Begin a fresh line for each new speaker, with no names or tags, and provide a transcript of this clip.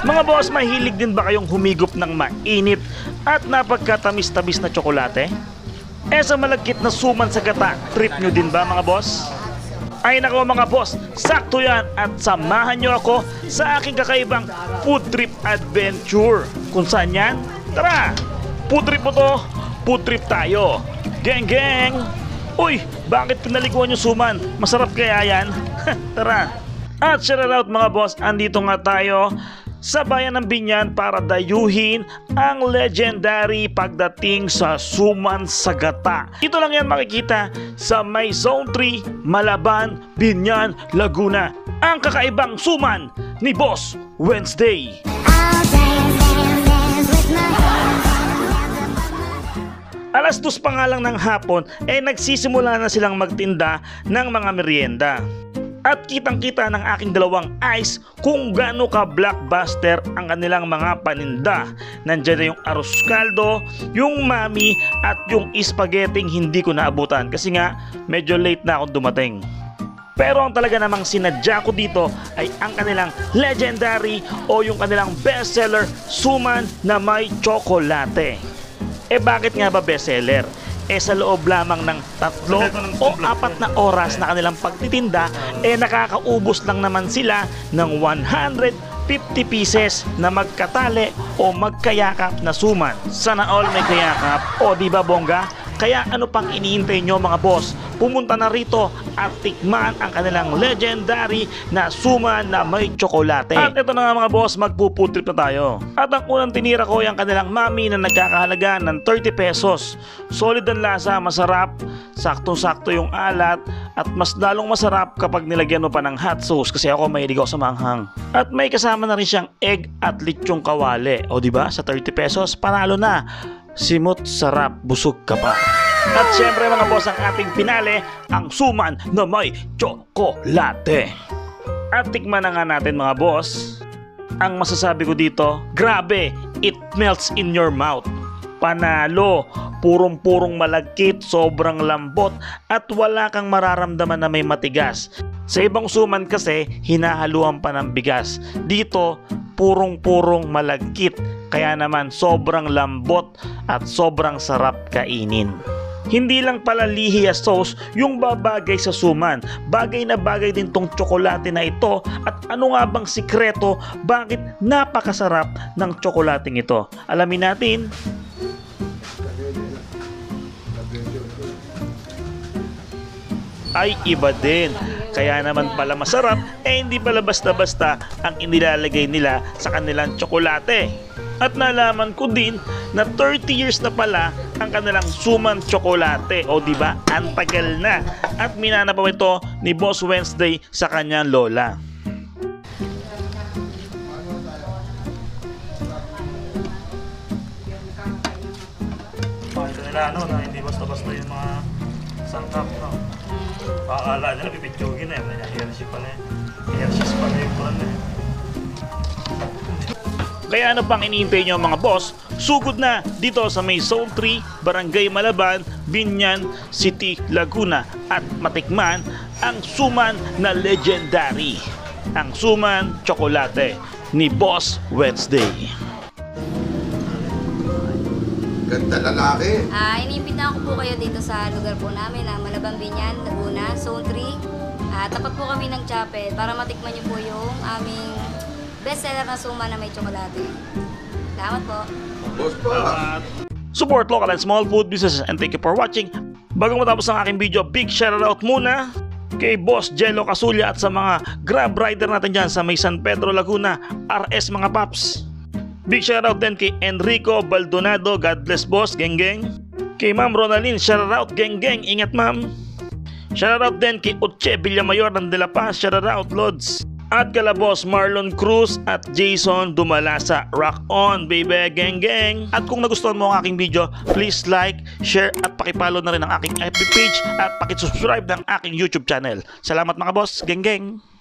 Mga boss, mahilig din ba kayong humigop ng mainit at napagkatamis-tamis na tsokolate? Sa malagkit na suman sa gata, trip nyo din ba mga boss? Ay nako mga boss, sakto yan at samahan nyo ako sa aking kakaibang food trip adventure. Kung saan yan? Tara! Food trip mo to, food trip tayo. Geng geng! Uy, bakit pinaliguan yung suman? Masarap kaya yan? Tara! At shoutout mga boss, andito nga tayo sa bayan ng Biñan para dayuhin ang legendary pagdating sa suman sa gata. Dito lang yan makikita sa may Zone 3, Malaban, Biñan, Laguna. Ang kakaibang suman ni Boss Wednesday. Alas 2 pa nga lang ng hapon nagsisimula na silang magtinda ng mga merienda. At kitang-kita ng aking dalawang eyes kung gaano ka blockbuster ang kanilang mga paninda. Nandiyan na yung arroz caldo, yung mami at yung spaghetti hindi ko naabutan kasi nga medyo late na akong dumating. Pero ang talaga namang sinadya ko dito ay ang kanilang legendary o yung kanilang bestseller suman na may tsokolate. Bakit nga ba bestseller? Sa loob lamang ng 3 o 4 na oras na kanilang pagtitinda, nakakaubos lang naman sila ng 150 pieces na magkatali o magkayakap na suman. Sana all may kayakap, o di ba bongga? Kaya ano pang iniintay nyo mga boss? Pumunta na rito at tikman ang kanilang legendary na suman na may tsokolate. At ito na nga mga boss, magpuputrip na tayo. At ang unang tinira ko yung kanilang mami na nagkakahalaga ng 30 pesos. Solid ang lasa, masarap, saktong-sakto yung alat, at mas lalong masarap kapag nilagyan mo pa ng hot sauce kasi ako mahilig ako sa manghang. At may kasama na rin siyang egg at lechong kawali. O diba, sa 30 pesos, panalo na. Simot, sarap, busog ka pa. At syempre mga boss, ang ating pinale, ang suman na may tsokolate. At tikman na nga natin mga boss. Ang masasabi ko dito, grabe, it melts in your mouth. Panalo, purong-purong malagkit, sobrang lambot at wala kang mararamdaman na may matigas. Sa ibang suman kasi, hinahaluan pa ng bigas. Dito, purong-purong malagkit. Kaya naman sobrang lambot at sobrang sarap kainin. Hindi lang pala lihiya sauce yung babagay sa suman. Bagay na bagay din tong tsokolate na ito. At ano nga bang sikreto bakit napakasarap ng tsokolating ito? Alamin natin. Ay iba din. Kaya naman pala masarap, hindi pala basta-basta ang inilalagay nila sa kanilang tsokolate. At nalaman ko din na 30 years na pala ang kanilang suman tsokolate. O diba, ang tagal na. At minana pa ito ni Boss Wednesday sa kanyang lola. Ito nila na hindi basta-basta yung mga sangkap. Pakakala nila pipitsugin may Hershey pala Hershey's pala yung brand Kaya ano pang iniintay nyo mga boss? Sugod na dito sa may Zone 3, Barangay Malaban, Biñan City, Laguna at matikman ang suman na legendary, ang suman tsokolate ni Boss Wednesday.
Ganda lalaki.
Iniimbitahan ko po kayo dito sa lugar po namin na Malaban, Biñan, Laguna, Zone 3. Tapat po kami ng chapel para matikman niyo po yung aming bestseller na suman na may tsokolate. Salamat po.
Boss pa.
Support local and small food businesses and thank you for watching. Bago matapos ang aking video, big shoutout muna kay Boss Jello Casulya at sa mga Grab rider natin dyan sa may San Pedro, Laguna, RS mga paps. Big shoutout din kay Enrico Baldonado, God bless boss, geng geng. Kay Ma'am Ronaldine, shoutout geng geng, ingat ma'am. Shoutout din kay Uche Villamayor ng De La Paz, shoutout Lods. At kala Boss Marlon Cruz at Jason Dumalasa, rock on baby, geng geng. At kung nagustuhan mo ang aking video, please like, share at pakipollow na rin ang aking FB page at pakisubscribe ng aking YouTube channel. Salamat mga boss, geng geng.